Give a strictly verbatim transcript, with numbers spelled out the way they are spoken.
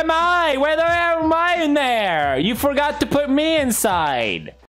am I? Where the hell am I in there? You forgot to put me inside.